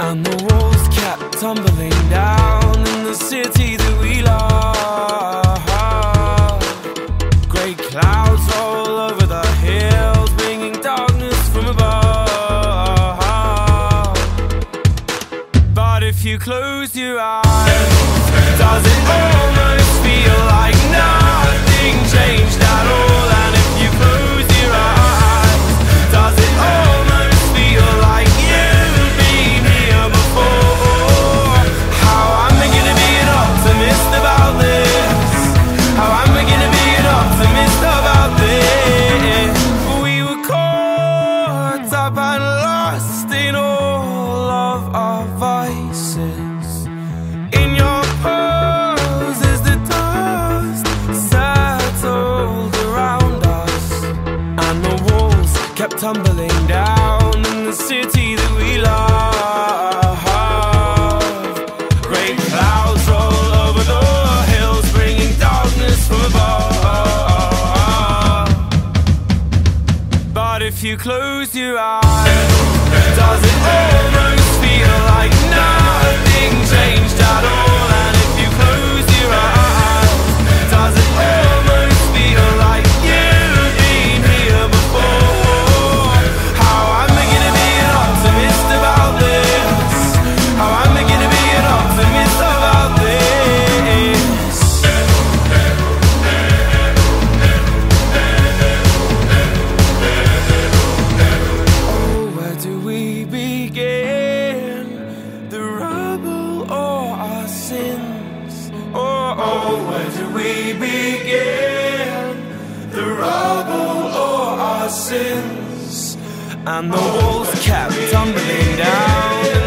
and the walls kept tumbling down in the city that we love. Grey clouds roll over the hills, bringing darkness from above. But if you close your eyes, does it almost feel like nothing changed at all? And if you close your eyes, does it almost feel like you've been here before? How am I gonna be an optimist about this? How am I gonna be an optimist about this? We were caught up and lost in all of our vices. In your pose as the dust settled around us, and the walls kept tumbling down in the city that we love. Great clouds roll over the hills, bringing darkness from above. But if you close your eyes, does it almost feel like nothing changed at all? And if you close your eyes, does it almost feel like you've been here before? How am I gonna be an optimist about this? How am I gonna be an optimist about this? Oh, where do we begin? The rubble or our sins? Oh, where do we begin? The rubble or our sins? And the walls kept tumbling down